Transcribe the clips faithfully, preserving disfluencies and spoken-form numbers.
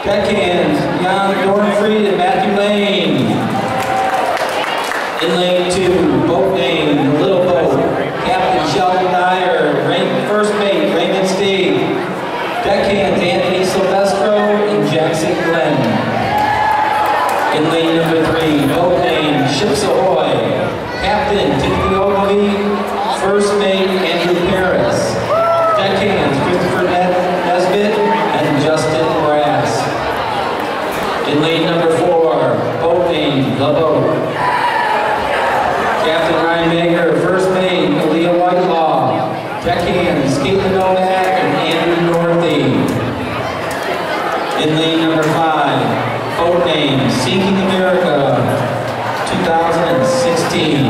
Deckhands, Jan Dornfried and Matthew Lane. In lane two, boat name, Little Boat, Captain Sheldon Dyer, rank, first mate, Raymond Steig. Deckhands, Anthony Silvestro and Jackson Glenn. In lane number three, boat name, Ships Ahoy, Captain Timothy Ogilvie, first mate, Andrew Paris. Deckhands, Christopher Nesbitt and Justin Brass. In lane number four, boat name, The Boat. Captain Ryan Baker, first mate, Leah Whitelaw. Deckhands, Caitlin Novak and Andrew Northey. In lane number five, boat name, Seeking America, two thousand sixteen.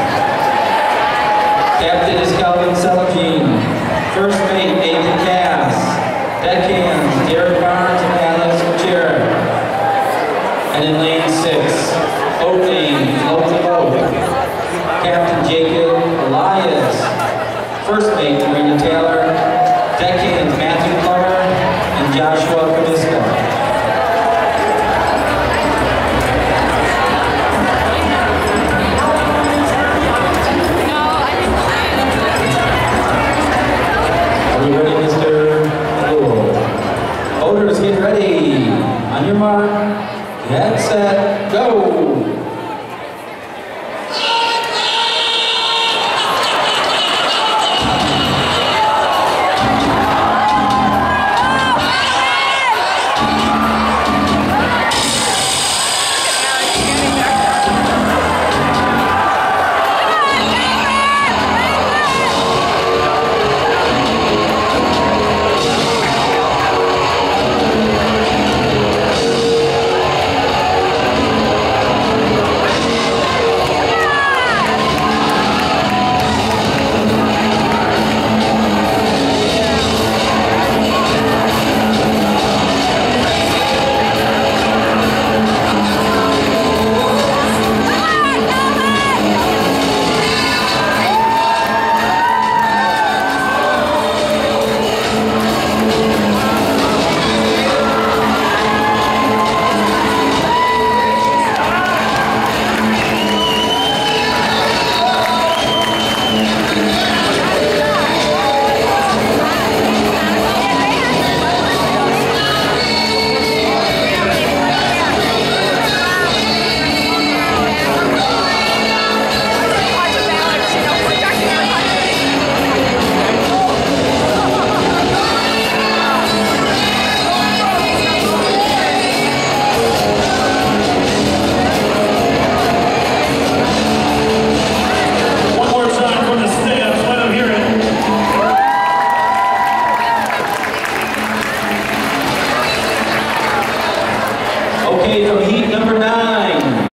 Captain is Calvin Celagine. First mate, Nathan Cass. Deckhands, Derek Barnes and Alex Gutierrez. And in lane six, boat name, Float the Boat. Captain Jacob Elias. First mate, Marina Taylor. Deckhands, Matthew Plummer and Joshua Kaviska. Are you ready, Mister Blue? Boaters, get ready. On your mark, get set, go! Okay, from